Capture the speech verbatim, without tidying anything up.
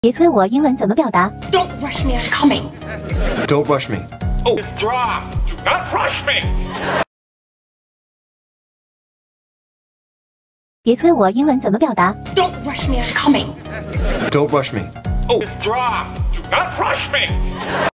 别催我英文怎么表达 Don't rush me, I'm coming. Don't rush me. Oh, drop! Do not rush me! 别催我英文怎么表达 Don't rush me, I'm coming. Don't rush me. Oh, drop! Do not rush me!